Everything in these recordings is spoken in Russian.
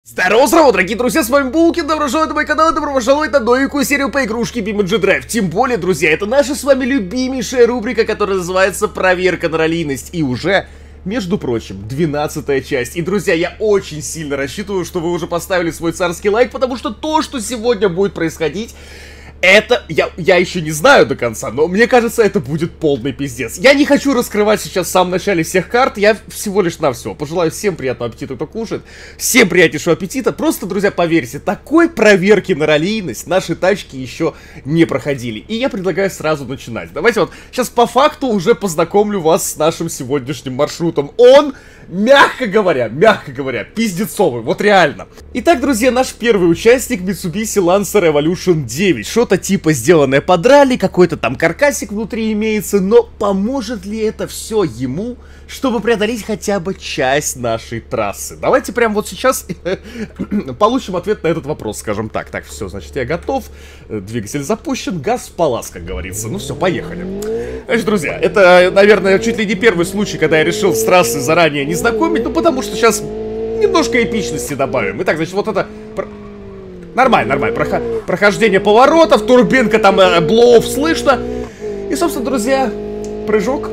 Здорово, здорово, дорогие друзья, с вами Булкин, добро пожаловать на мой канал и добро пожаловать на новенькую серию по игрушке BeamNG Drive. Тем более, друзья, это наша с вами любимейшая рубрика, которая называется «Проверка на ролийность». И уже, между прочим, 12-я часть. И, друзья, я очень сильно рассчитываю, что вы уже поставили свой царский лайк, потому что то, что сегодня будет происходить... Это, я еще не знаю до конца, но мне кажется, это будет полный пиздец. Я не хочу раскрывать сейчас в самом начале всех карт, я всего лишь навсего пожелаю всем приятного аппетита, кто кушает, всем приятнейшего аппетита. Просто, друзья, поверьте, такой проверки на ролийность наши тачки еще не проходили. И я предлагаю сразу начинать. Давайте вот сейчас по факту уже познакомлю вас с нашим сегодняшним маршрутом. Он... Мягко говоря, пиздецовый, вот реально. Итак, друзья, наш первый участник Mitsubishi Lancer Evolution 9. Что-то типа сделанное под ралли, какой-то там каркасик внутри имеется, но поможет ли это все ему, чтобы преодолеть хотя бы часть нашей трассы? Давайте прямо вот сейчас получим ответ на этот вопрос, скажем так. Так, все, значит, я готов, двигатель запущен, газ в палас, как говорится. Ну все, поехали. Значит, друзья, это, наверное, чуть ли не первый случай, когда я решил с трассы заранее не знакомить, ну потому что сейчас немножко эпичности добавим. Итак, значит, вот это... Нормально. Прохождение поворотов, турбинка, там блоуов слышно. И, собственно, друзья, прыжок.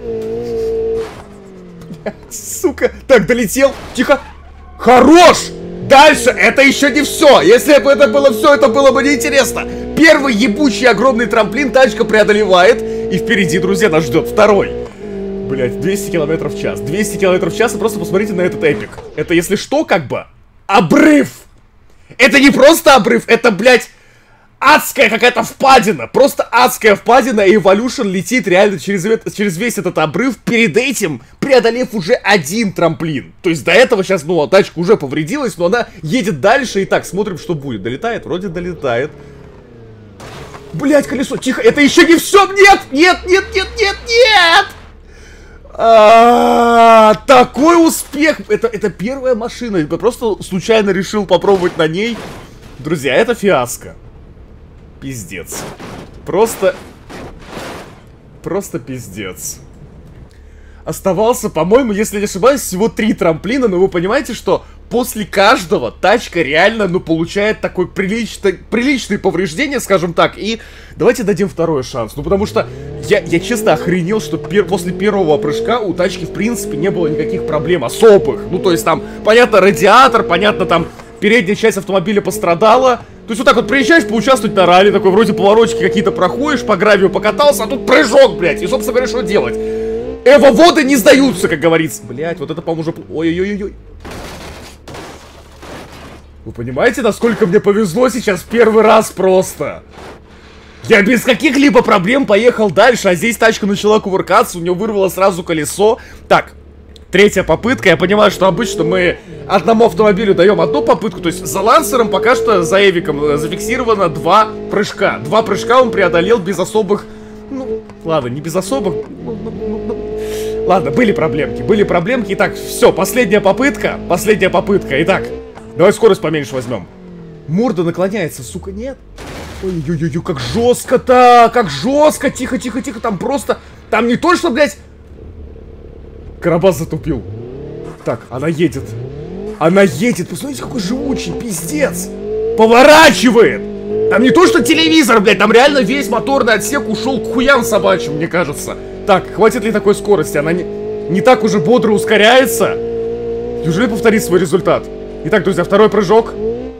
Сука. Так, долетел. Тихо. Хорош! Дальше это еще не все. Если бы это было все, это было бы неинтересно. Первый ебучий огромный трамплин тачка преодолевает. И впереди, друзья, нас ждет второй. Блять, 200 км в час. 200 км в час, и просто посмотрите на этот эпик. Это, если что, как бы, обрыв. Это не просто обрыв, это, блядь, адская какая-то впадина. Просто адская впадина, и Evolution летит реально через весь этот обрыв, перед этим преодолев уже один трамплин. То есть до этого сейчас, ну, тачка уже повредилась, но она едет дальше. И так, смотрим, что будет. Долетает? Вроде долетает. Блять, колесо, тихо, это еще не все. Нет! Такой успех! Это первая машина. Я просто случайно решил попробовать на ней. Друзья, это фиаско. Пиздец. Просто пиздец. Оставался, по-моему, если не ошибаюсь, всего 3 трамплина, но вы понимаете, что после каждого тачка реально, ну, получает такое приличное повреждение, скажем так. И давайте дадим второй шанс. Ну, потому что я честно охренел, что после первого прыжка у тачки, в принципе, не было никаких проблем особых. Ну, то есть там, понятно, радиатор, понятно, там передняя часть автомобиля пострадала. То есть вот так вот приезжаешь поучаствовать на ралли, такой вроде поворотики какие-то проходишь, по гравию покатался, а тут прыжок, блядь. И, собственно говоря, что делать? Эво-воды не сдаются, как говорится. Блядь, вот это, по-моему, уже... Ой-ой-ой-ой. Вы понимаете, насколько мне повезло сейчас первый раз просто? Я без каких-либо проблем поехал дальше, а здесь тачка начала кувыркаться, у нее вырвало сразу колесо. Так, третья попытка. Я понимаю, что обычно мы одному автомобилю даем одну попытку. То есть за Лансером пока что, за Эвиком, зафиксировано 2 прыжка. 2 прыжка он преодолел без особых... Ну, ладно, не без особых... Ладно, были проблемки. Итак, все, последняя попытка. Итак, давай скорость поменьше возьмем. Морда наклоняется, сука, нет? Ой-ой-ой, как жестко-то, тихо, там просто, там не то, что, блядь, Карабас затупил. Так, она едет, посмотрите, какой живучий, пиздец, поворачивает. Там не то, что телевизор, блядь, там реально весь моторный отсек ушел к хуям собачьим, мне кажется. Так, хватит ли такой скорости? Она не так уже бодро ускоряется. Неужели повторит свой результат? Итак, друзья, второй прыжок.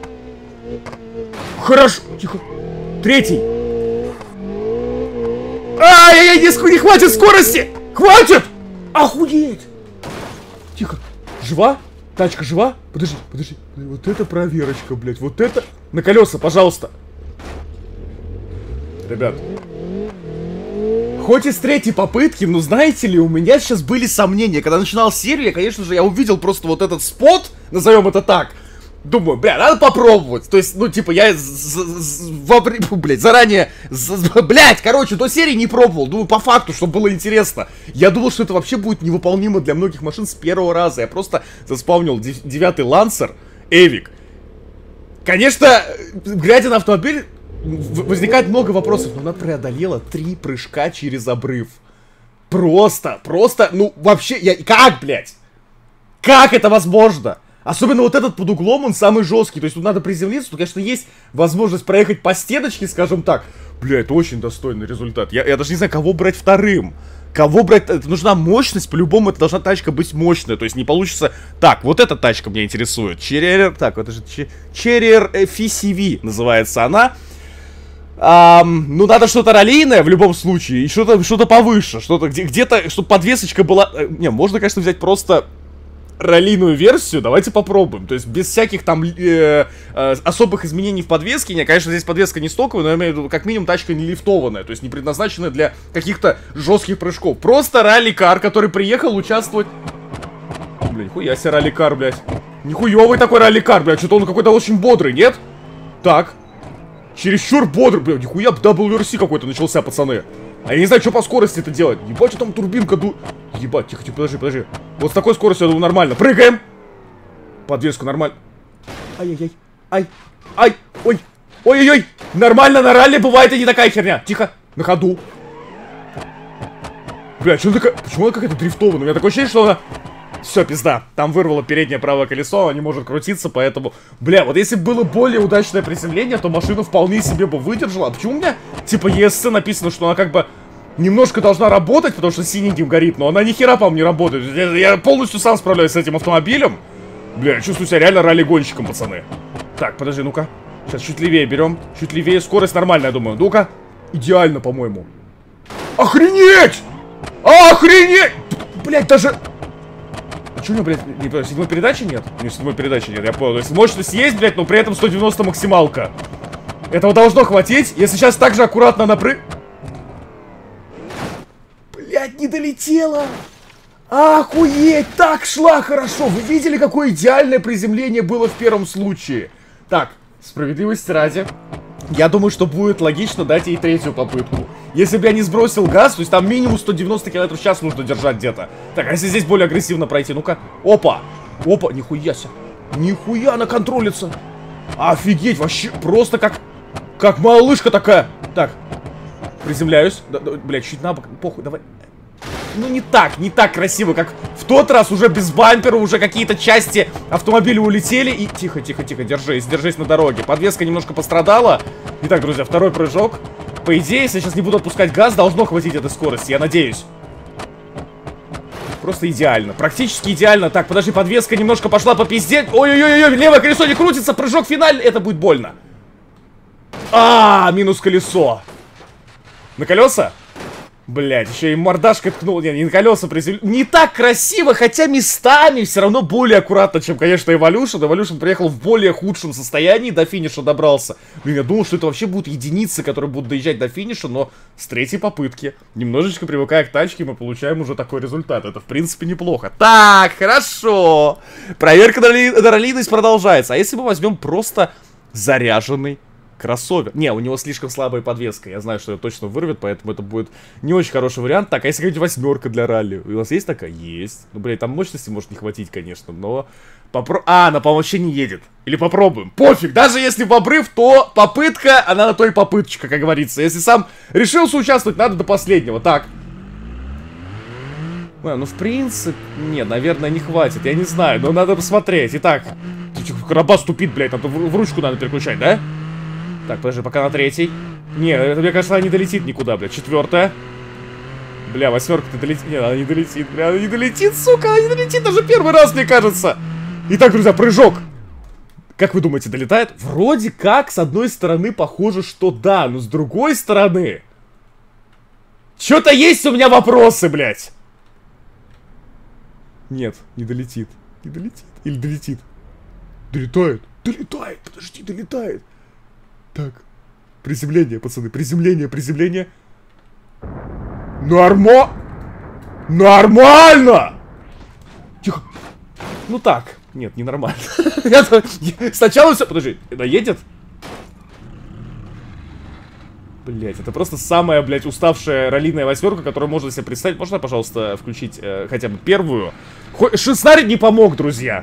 Хорошо, тихо. Третий. Ай-яй-яй, не хватит скорости! Хватит! Охуеть! Тихо. Жива? Тачка жива? Подожди. Вот это проверочка, блядь. Вот это... На колеса, пожалуйста. Ребят. Хоть и с третьей попытки, но знаете ли, у меня сейчас были сомнения. Когда начинал серию, конечно же, я увидел просто вот этот спот, назовем это так. Думаю, бля, надо попробовать. То есть, ну, типа, я заранее, короче, до серии не пробовал. Думаю, по факту, чтобы было интересно. Я думал, что это вообще будет невыполнимо для многих машин с первого раза. Я просто заспавнил 9-й Lancer Эвик. Конечно, глядя на автомобиль, возникает много вопросов. Но она преодолела 3 прыжка через обрыв. Просто, ну, вообще, как, блядь? Как это возможно? Особенно вот этот под углом, он самый жесткий. То есть тут надо приземлиться, тут, конечно, есть возможность проехать по стеночке, скажем так. Бля, это очень достойный результат. Я даже не знаю, кого брать вторым. Кого брать? Это нужна мощность, по-любому это должна тачка быть мощная. То есть не получится... Так, вот эта тачка меня интересует. Черриер... Так, это же Черриер FCV называется она. Ну, надо что-то раллийное в любом случае. И что-то повыше. Что-то где-то, чтобы подвесочка была... Не, можно, конечно, взять просто... раллийную версию, давайте попробуем. То есть без всяких там особых изменений в подвеске. Не, конечно, здесь подвеска не стоковая, но я имею в виду, как минимум, тачка не лифтованная. То есть не предназначенная для каких-то жестких прыжков. Просто ралли-кар, который приехал участвовать... Бля, нихуя себе ралли-кар, блядь. Нихуёвый такой ралли-кар, блядь. Что-то он какой-то очень бодрый, нет? Так. Чересчур бодрый, блядь. Нихуя WRC какой-то начался, пацаны. А я не знаю, что по скорости это делать. Ебать, что там турбинка Ебать, тихо, подожди. Вот с такой скоростью, я думаю, нормально. Прыгаем! Подвеску нормально. Ай-яй-яй. Ай! Ой! Ой-ой-ой! Нормально на ралли бывает и не такая херня. Тихо, на ходу. Бля, что такая... Почему она какая-то дрифтованная? У меня такое ощущение, что она... Все, пизда. Там вырвало переднее правое колесо, оно не может крутиться, поэтому... Бля, вот если бы было более удачное приземление, то машина вполне себе бы выдержала. А почему у меня, типа, ESC написано, что она как бы немножко должна работать, потому что синеньким горит, но она ни хера, по-моему, не работает. Я полностью сам справляюсь с этим автомобилем. Бля, я чувствую себя реально ралли-гонщиком, пацаны. Так, подожди, ну-ка. Сейчас чуть левее берем. Чуть левее, скорость нормальная, думаю. Ну-ка. Идеально, по-моему. Охренеть! Охренеть! Блять, даже... А что у него, блядь, седьмой передачи нет? У него седьмой передачи нет, я понял. То есть мощность есть, блядь, но при этом 190 максималка. Этого должно хватить, если сейчас так же аккуратно Блядь, не долетела! Охуеть, так шла хорошо! Вы видели, какое идеальное приземление было в первом случае? Так, справедливости ради, я думаю, что будет логично дать ей третью попытку. Если бы я не сбросил газ, то есть там минимум 190 км в час нужно держать где-то. Так, а если здесь более агрессивно пройти? Ну-ка. Опа! Опа, нихуя себе. Нихуя она контролится. Офигеть, вообще просто как малышка такая. Так, приземляюсь. Блядь, чуть на бок. Похуй, давай. Ну не так красиво, как в тот раз, уже без бампера, уже какие-то части автомобиля улетели. И тихо, держись на дороге. Подвеска немножко пострадала. Итак, друзья, второй прыжок. По идее, если я сейчас не буду отпускать газ, должно хватить этой скорости, я надеюсь. Просто идеально, практически идеально. Так, подожди, подвеска немножко пошла по пизде. Ой-ой-ой, левое колесо не крутится, прыжок финальный, это будет больно. Минус колесо. На колеса? Блять, еще и мордашкой ткнул. Не на колеса приземлил. Не так красиво, хотя местами все равно более аккуратно, чем, конечно, Evolution. Evolution приехал в более худшем состоянии, до финиша добрался. Блин, я думал, что это вообще будут единицы, которые будут доезжать до финиша, но с третьей попытки, немножечко привыкая к тачке, мы получаем уже такой результат. Это, в принципе, неплохо. Так, хорошо. Проверка на раллийность продолжается. А если мы возьмем просто заряженный кроссовер? Не, у него слишком слабая подвеска. Я знаю, что ее точно вырвет, поэтому это будет не очень хороший вариант. Так, а если какая-нибудь восьмерка для ралли? У нас есть такая? Есть. Ну, блядь, там мощности может не хватить, конечно, но... она, по-моему, вообще не едет. Или попробуем. Пофиг, даже если в обрыв, то попытка, она на то и попыточка, как говорится. Если сам решился участвовать, надо до последнего. Так. Ну, в принципе... Не, наверное, не хватит. Я не знаю, но надо посмотреть. Итак. Карабас тупит, блядь. Надо в ручку надо переключать, да? Так, подожди, пока на третий. Не, это, мне кажется, она не долетит никуда, бля. Четвертая. Бля, восьмерка-то долетит. Нет, она не долетит, бля, она не долетит, сука, она не долетит. Даже первый раз, мне кажется. Итак, друзья, прыжок. Как вы думаете, долетает? Вроде как, с одной стороны, похоже, что да, но с другой стороны... Чё-то есть у меня вопросы, блядь. Нет, не долетит. Не долетит. Или долетит? Долетает. Долетает, подожди, долетает. Так, приземление, пацаны, приземление. Нормально! Тихо. Ну так, нет, не нормально. Сначала все, подожди, это едет? Блять, это просто самая, блять, уставшая раллийная восьмерка, которую можно себе представить. Можно, пожалуйста, включить хотя бы первую? Шестнарь не помог, друзья.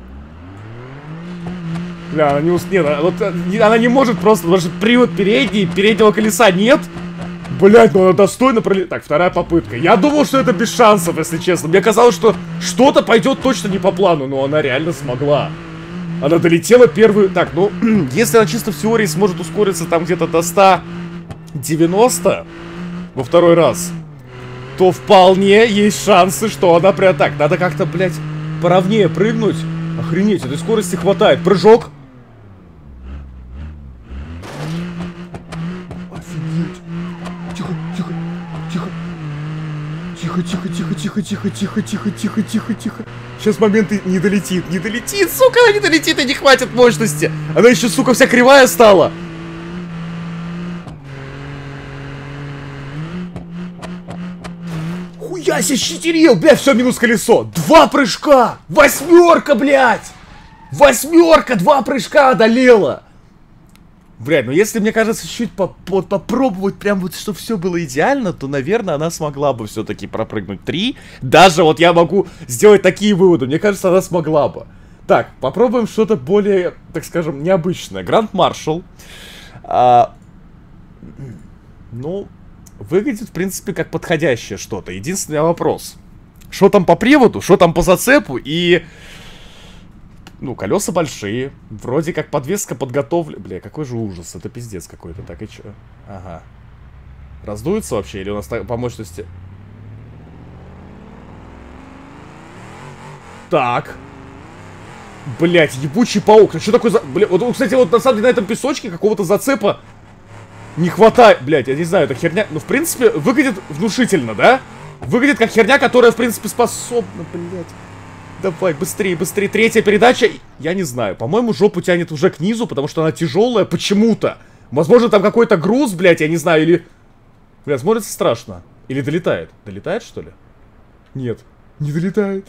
Бля, она не она не может просто, потому что привод переднего колеса нет. Блять, ну она достойно пролетела. Так, вторая попытка. Я думал, что это без шансов, если честно. Мне казалось, что что-то пойдет точно не по плану, но она реально смогла. Она долетела первую... Так, ну, если она чисто в теории сможет ускориться там где-то до 190 во второй раз, то вполне есть шансы, что она прям... Так, надо как-то, блядь, поровнее прыгнуть. Охренеть, этой скорости хватает. Прыжок. Офигеть. Тихо, тихо, тихо. Тихо, тихо, тихо, тихо, тихо, тихо, тихо, тихо, тихо, тихо. Сейчас момент не долетит, не долетит, сука, она не долетит, и не хватит мощности. Она еще, сука, вся кривая стала. Хуя себе щитерил, блядь, все, минус колесо. 2 прыжка, 8, блядь. 8, 2 прыжка одолела. Блядь, ну если, мне кажется, чуть-чуть попробовать прям вот, чтобы все было идеально, то, наверное, она смогла бы все-таки пропрыгнуть 3. Даже вот я могу сделать такие выводы. Мне кажется, она смогла бы. Так, попробуем что-то более, так скажем, необычное. Гранд Маршал. Ну, выглядит, в принципе, как подходящее что-то. Единственный вопрос. Что там по приводу, что там по зацепу и... Ну, колеса большие. Вроде как подвеска подготовлена. Бля, какой же ужас. Это пиздец какой-то. Так и чё? Ага. Раздуется вообще? Или у нас по мощности... Так. Блять, ебучий паук. Ну что такое за... Бля, вот, кстати, вот на самом деле на этом песочке какого-то зацепа не хватает. Блять, я не знаю, это херня... Ну, в принципе, выглядит внушительно, да? Выглядит как херня, которая, в принципе, способна, блять. Давай, быстрее, быстрее. Третья передача. Я не знаю. По-моему, жопу тянет уже к низу, потому что она тяжелая почему-то. Возможно, там какой-то груз, блядь, я не знаю, или... Блядь, смотрится страшно. Или долетает. Долетает, что ли? Нет, не долетает.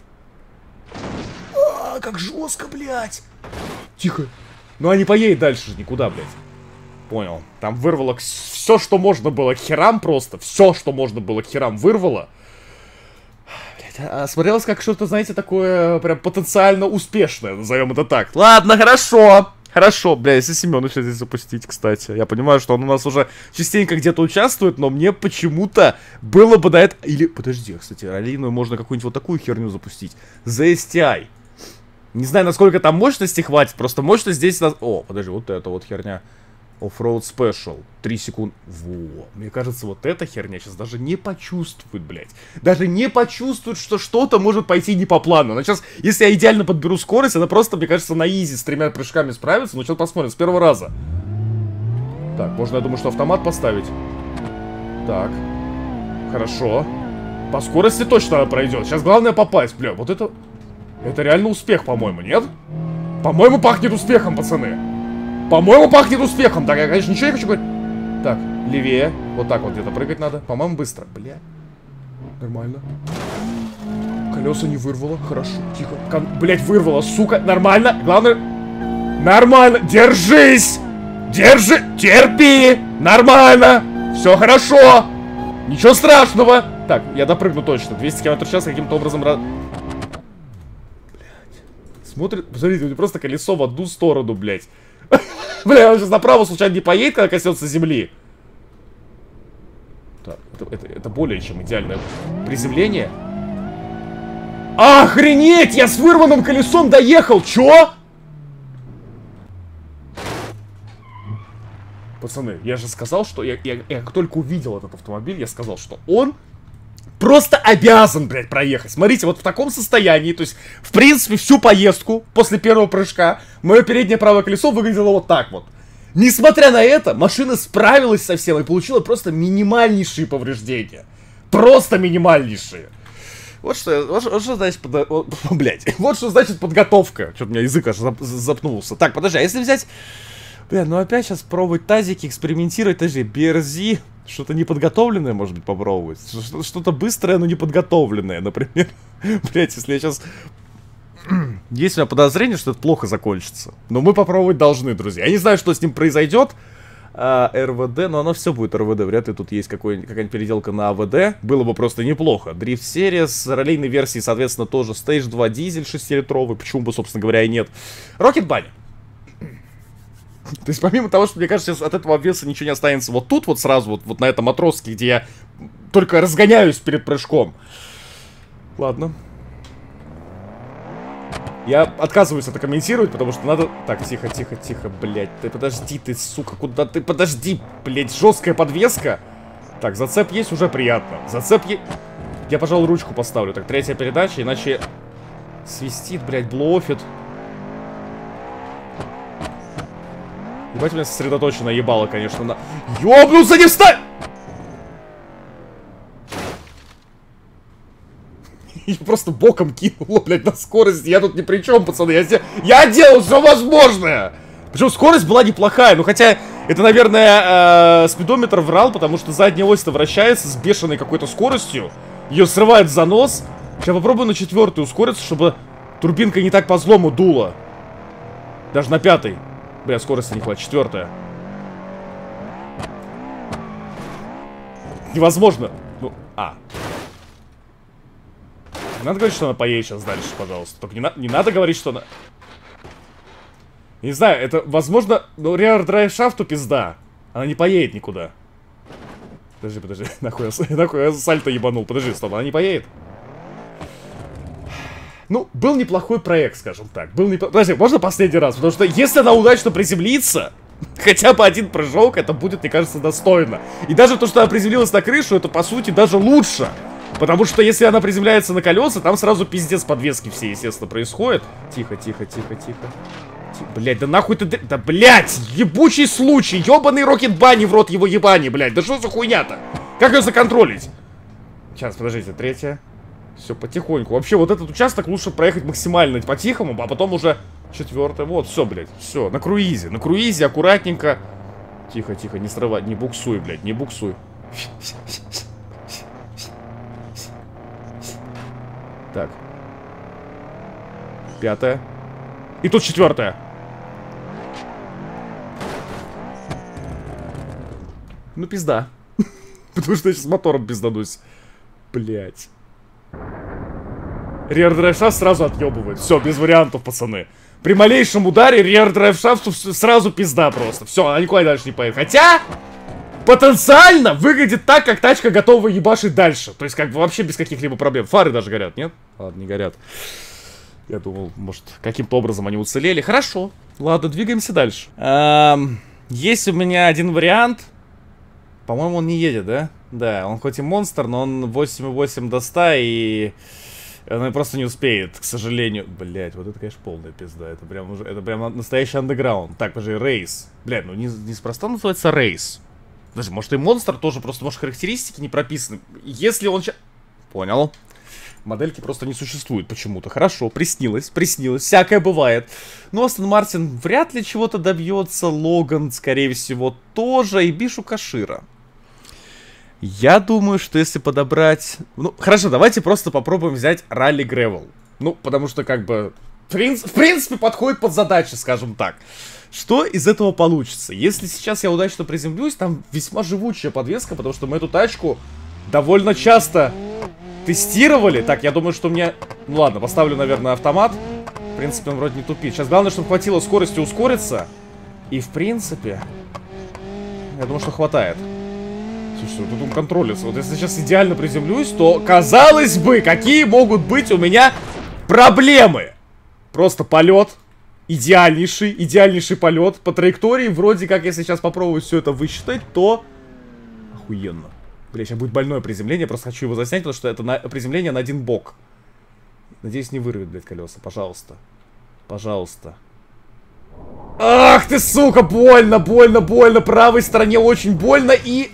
А, как жестко, блядь. Тихо. Ну, а не поедет дальше же никуда, блядь. Понял. Там вырвало все, что можно было к херам просто. Все, что можно было к херам, вырвало. Смотрелось как что-то, знаете, такое прям потенциально успешное, назовем это так. Ладно, хорошо. Хорошо, бля, если Семёну сейчас здесь запустить, кстати. Я понимаю, что он у нас уже частенько где-то участвует, но мне почему-то было бы до этого... Или, подожди, кстати, раллийную можно какую-нибудь вот такую херню запустить. The STI. Не знаю, насколько там мощности хватит, просто мощность здесь... О, подожди, вот это вот херня. Offroad Special. 3 секунды. Во. Мне кажется, вот эта херня сейчас даже не почувствует, блядь. Даже не почувствует, что что-то может пойти не по плану. Она сейчас, если я идеально подберу скорость, она просто, мне кажется, на изи с 3 прыжками справится. Ну, сейчас посмотрим, с первого раза. Так, можно, я думаю, что автомат поставить. Так. Хорошо. По скорости точно она пройдет. Сейчас главное попасть, бля. Вот это... Это реально успех, по-моему, нет? По-моему, пахнет успехом, пацаны. По-моему, пахнет успехом. Так, я, конечно, ничего не хочу говорить. Так, левее. Вот так вот где-то прыгать надо. По-моему, быстро. Бля. Нормально. Колеса не вырвало. Хорошо. Тихо. Блять, вырвало, сука. Нормально. Главное... Нормально. Держись. Держи. Терпи. Нормально. Все хорошо. Ничего страшного. Так, я допрыгну точно. 200 км в час каким-то образом... Блять. Смотрит... Посмотрите, у него просто колесо в одну сторону, блять. Бля, он сейчас направо случайно не поедет, когда коснется земли. Так, это более чем идеальное приземление. Охренеть! Я с вырванным колесом доехал! Чё? Пацаны, я же сказал, что... Я как только увидел этот автомобиль, я сказал, что он... Просто обязан, блядь, проехать. Смотрите, вот в таком состоянии, то есть, в принципе, всю поездку после первого прыжка мое переднее правое колесо выглядело вот так вот. Несмотря на это, машина справилась со всем и получила просто минимальнейшие повреждения. Просто минимальнейшие. Вот что значит, блядь, вот что значит подготовка. Что-то у меня язык аж запнулся. Так, подожди, а если взять... Бля, ну опять сейчас пробовать тазики, экспериментировать, подожди, BRZ... Что-то неподготовленное, может быть, попробовать. Что-то быстрое, но неподготовленное, например. Блять, если я сейчас... Есть у меня подозрение, что это плохо закончится. Но мы попробовать должны, друзья. Я не знаю, что с ним произойдет. РВД, но оно все будет РВД. Вряд ли тут есть какая-нибудь переделка на АВД. Было бы просто неплохо. Дрифт серия с раллийной версией, соответственно, тоже. Stage 2 дизель 6-литровый. Почему бы, собственно говоря, и нет. Rocket Bunny. То есть помимо того, что, мне кажется, сейчас от этого обвеса ничего не останется вот тут вот сразу, вот на этом отростке, где я только разгоняюсь перед прыжком. Ладно. Я отказываюсь это комментировать, потому что надо... Так, тихо, тихо, тихо, блядь. Ты подожди, ты, сука, куда ты? Подожди, блядь, жесткая подвеска. Так, зацеп есть, уже приятно. Зацеп есть... Я, пожалуй, ручку поставлю. Так, третья передача, иначе... Свистит, блядь, блофит. Ебать, меня сосредоточенно ебало, конечно, на... Ёбнуться не встань! Я просто боком кинул, блядь, на скорость. Я тут ни при чем, пацаны. Я делал все возможное. Причем скорость была неплохая. Ну, хотя, это, наверное, спидометр врал, потому что задняя ось-то вращается с бешеной какой-то скоростью. Ее срывает за нос. Сейчас попробую на 4-ю ускориться, чтобы турбинка не так по злому дула. Даже на 5-й. Бля, скорости не хватит. 4-я. Невозможно. Ну, Не надо говорить, что она поедет сейчас дальше, пожалуйста. Только не надо говорить, что она... Не знаю, это, возможно... Ну, реар драйв шафту пизда. Она не поедет никуда. Подожди. Нахуй я сальто ебанул. Подожди, стоп, она не поедет. Ну, был неплохой проект, скажем так. Подожди, можно последний раз? Потому что если она удачно приземлится... Хотя бы один прыжок, это будет, мне кажется, достойно. И даже то, что она приземлилась на крышу, это, по сути, даже лучше. Потому что если она приземляется на колеса, там сразу пиздец подвески все, естественно, происходит. Тихо. Блять, да нахуй ты... Да, блять, ебучий случай. Ебаный Рокет-Банни в рот его ебани, блять. Да что за хуйня-то? Как ее законтролить? Сейчас, подождите, 3-я. Все, потихоньку. Вообще, вот этот участок лучше проехать максимально по-тихому, а потом уже 4-я. Вот, все, блять, все, на круизе, аккуратненько. Тихо, не срывай, не буксуй, блять, не буксуй. Так. 5-я. И тут 4-я. Ну, пизда. Потому что я сейчас мотором пизданусь. Блять. Rear Drive Shaft сразу отъебывает. Все, без вариантов, пацаны. При малейшем ударе Rear Drive Shaft сразу пизда просто. Все, она никуда дальше не поедет. Хотя... Потенциально выглядит так, как тачка готова ебашить дальше. То есть, как бы вообще без каких-либо проблем. Фары даже горят, нет? Ладно, не горят. Я думал, может, каким-то образом они уцелели. Хорошо. Ладно, двигаемся дальше. Есть у меня один вариант. По-моему, он не едет, да? Да, он хоть и монстр, но он 8,8 до 100 и... Он просто не успеет, к сожалению. Блять, вот это, конечно, полная пизда. Это прям настоящий андеграунд. Так, подожди, рейс. Блядь, ну неспроста называется рейс. Даже, может, и монстр тоже, просто, может, характеристики не прописаны. Если он сейчас... Понял. Модельки просто не существует почему-то. Хорошо, приснилось, всякое бывает. Но Астон Мартин вряд ли чего-то добьется. Логан, скорее всего, тоже. И Бишу Кашира. Я думаю, что если подобрать... Ну, хорошо, давайте просто попробуем взять Ралли Гревел. Ну, потому что, как бы... В принципе, подходит под задачи, скажем так. Что из этого получится? Если сейчас я удачно приземлюсь, там весьма живучая подвеска, потому что мы эту тачку довольно часто тестировали. Так, я думаю, что мне... Ну ладно, поставлю, наверное, автомат. В принципе, он вроде не тупит. Сейчас главное, чтобы хватило скорости ускориться. И, в принципе... Я думаю, что хватает. Слушай, вот тут он контролится. Вот если сейчас идеально приземлюсь, то, казалось бы, какие могут быть у меня проблемы? Просто полет. Идеальнейший полет. По траектории, вроде как, если сейчас попробовать все это высчитать, то... Охуенно. Бля, сейчас будет больное приземление, просто хочу его заснять, потому что это приземление на один бок. Надеюсь, не вырвет, блядь, колеса. Пожалуйста. Пожалуйста. Ах ты, сука, больно. Правой стороне очень больно и...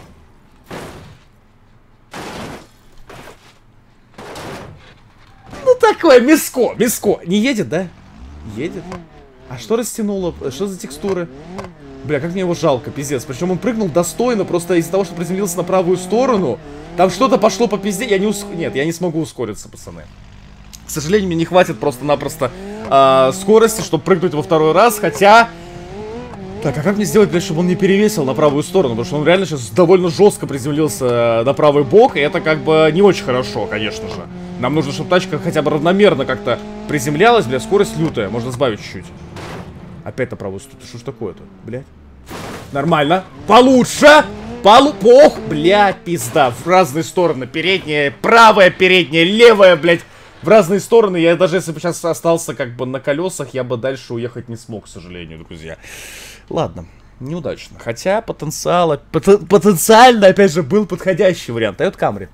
Ну такое, миско. Не едет, да? Едет. А что растянуло? Что за текстуры? Бля, как мне его жалко, пиздец. Причем он прыгнул достойно, просто из-за того, что приземлился на правую сторону. Там что-то пошло по пизде. Нет, я не смогу ускориться, пацаны. К сожалению, мне не хватит просто-напросто скорости, чтобы прыгнуть во второй раз. Хотя... Так, а как мне сделать, блядь, чтобы он не перевесил на правую сторону? Потому что он реально сейчас довольно жестко приземлился на правый бок. И это как бы не очень хорошо, конечно же. Нам нужно, чтобы тачка хотя бы равномерно как-то приземлялась. Бля, скорость лютая. Можно сбавить чуть-чуть. Опять на правую сторону. Что ж такое-то, блядь? Нормально. Получше. Пох. Блядь, пизда. В разные стороны. Передняя, правая, передняя, левая, блядь. В разные стороны. Я даже если бы сейчас остался как бы на колесах, я бы дальше уехать не смог, к сожалению, друзья. Ладно. Неудачно. Хотя потенциально, опять же, был подходящий вариант. Toyota Camry.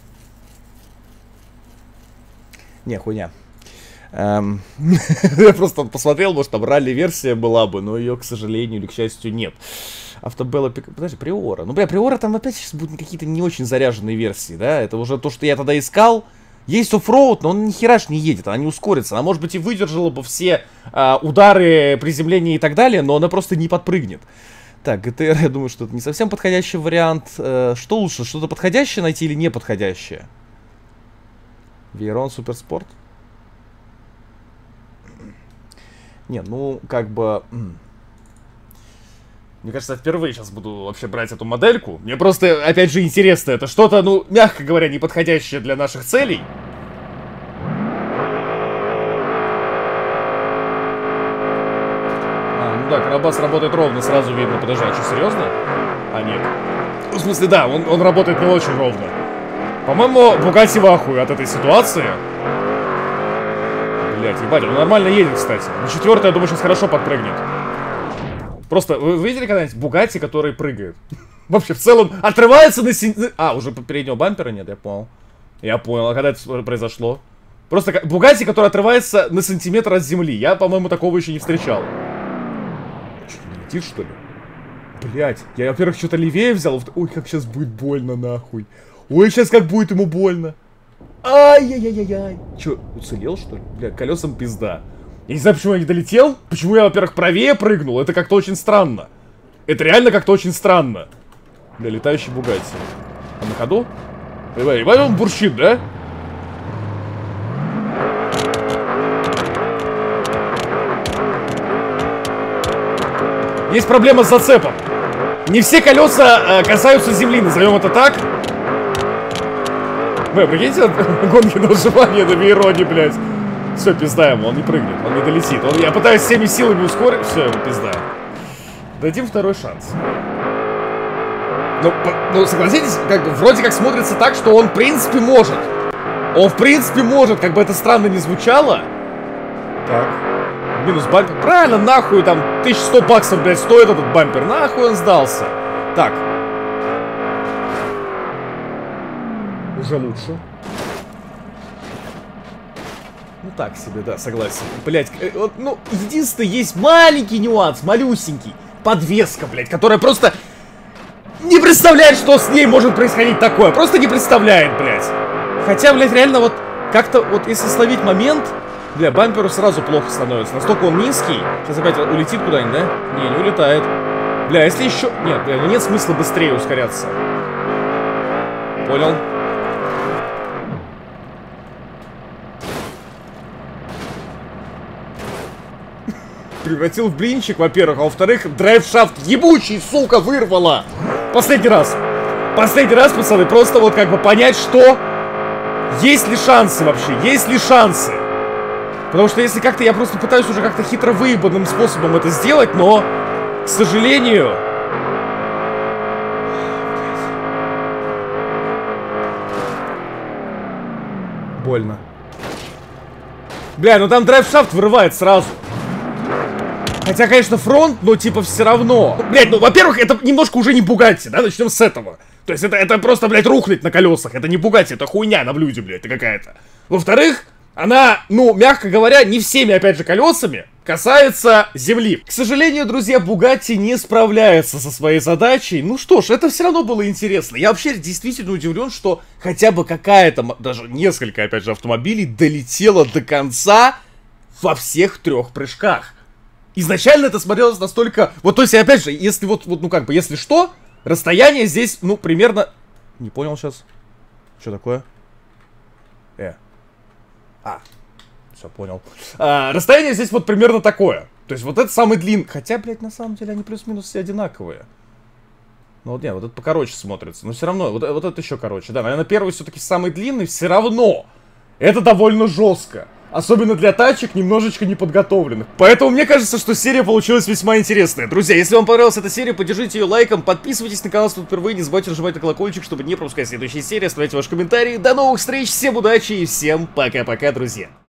Не, хуйня. Я просто посмотрел, может там ралли-версия была бы, но ее, к сожалению или к счастью, нет. Автобелла, подожди, Приора. Ну, бля, Приора там опять сейчас будут какие-то не очень заряженные версии, да? Это уже то, что я тогда искал. Есть оффроуд, но он ни хера ж не едет, она не ускорится. Она, может быть, и выдержала бы все удары, приземления и так далее, но она просто не подпрыгнет. Так, GTR, я думаю, что это не совсем подходящий вариант. Что лучше, что-то подходящее найти или неподходящее? Veyron Суперспорт? Не, ну, как бы... Мне кажется, я впервые сейчас буду вообще брать эту модельку. Мне просто, опять же, интересно. Это что-то, ну, мягко говоря, не подходящее для наших целей. Ну да, Карабас работает ровно, сразу видно. Подожди, а что, серьезно? А, нет. В смысле, да, он работает не очень ровно. По-моему, Бугатти в ахуе от этой ситуации. Блять, ебать, он нормально едет, кстати. На 4-й, я думаю, сейчас хорошо подпрыгнет. Просто, вы видели когда-нибудь Бугатти, который прыгает? Вообще, в целом, отрывается на... А, уже переднего бампера нет, я понял. Я понял, а когда это произошло? Просто Бугатти, который отрывается на сантиметр от земли. Я, по-моему, такого еще не встречал. Что, не летишь, что ли? Блять, я, во-первых, что-то левее взял. Ой, как сейчас будет больно, нахуй. Ой, сейчас как будет ему больно. Ай-яй-яй-яй-яй. Че, уцелел, что ли? Бля, колесам пизда. Я не знаю, почему я не долетел. Почему я, во-первых, правее прыгнул. Это как-то очень странно. Это реально как-то очень странно. Бля, летающий Бугатти. А на ходу? Ебать, он бурчит, да? Есть проблема с зацепом. Не все колеса касаются земли, назовем это так. Вы прикиньте, гонки на выживание на Вейроне, блядь. Все, пизда ему, он не прыгнет, он не долетит. Я пытаюсь всеми силами ускорить. Все, ему пизда. Дадим второй шанс. Ну, согласитесь, как бы вроде как смотрится так, что он в принципе может. Он в принципе может, как бы это странно не звучало. Так. Минус бампер. Правильно, нахуй там 1100 баксов, блядь, стоит этот бампер. Нахуй он сдался. Так. Уже лучше. Ну так себе, да, согласен. Блять, вот, ну, единственное, есть маленький нюанс, малюсенький. Подвеска, блядь, которая просто не представляет, что с ней может происходить такое. Просто не представляет, блядь. Хотя, блядь, реально вот как-то вот если словить момент, бля, бамперу сразу плохо становится. Настолько он низкий. Сейчас опять улетит куда-нибудь, да? Не улетает. Бля, если еще... Нет, бля, ну нет смысла быстрее ускоряться. Понял. Превратил в блинчик, во-первых, а во-вторых, драйвшафт ебучий, сука, вырвало. Последний раз. Последний раз, пацаны, просто вот как бы понять, что... Есть ли шансы вообще? Есть ли шансы? Потому что если как-то я просто пытаюсь уже как-то хитро выебанным способом это сделать, но, к сожалению... Больно. Бля, ну там драйвшафт вырывает сразу. Хотя, конечно, фронт, но типа все равно. Блять, ну, во-первых, это немножко уже не Бугатти, да, начнем с этого. То есть это просто, блядь, рухнуть на колесах. Это не Бугатти, это хуйня на блюде, блядь, это какая-то. Во-вторых, она, ну, мягко говоря, не всеми, опять же, колесами касается земли. К сожалению, друзья, Бугатти не справляется со своей задачей. Ну что ж, это все равно было интересно. Я вообще действительно удивлен, что хотя бы какая-то, даже несколько, опять же, автомобилей долетело до конца во всех 3 прыжках. Изначально это смотрелось настолько... Вот, то есть, опять же, если вот, ну как бы, если что, расстояние здесь, ну, примерно... Не понял сейчас. Что такое? Все, понял. Расстояние здесь вот примерно такое. То есть, вот это самый длинный... Хотя, блядь, на самом деле они плюс-минус все одинаковые. Ну, вот нет, вот это покороче смотрится. Но все равно, вот это еще короче. Да, наверное, первый все-таки самый длинный, все равно. Это довольно жестко. Особенно для тачек, немножечко неподготовленных. Поэтому мне кажется, что серия получилась весьма интересная. Друзья, если вам понравилась эта серия, поддержите ее лайком, подписывайтесь на канал, если тут впервые, не забывайте нажимать на колокольчик, чтобы не пропускать следующие серии, оставляйте ваши комментарии. До новых встреч, всем удачи и всем пока-пока, друзья.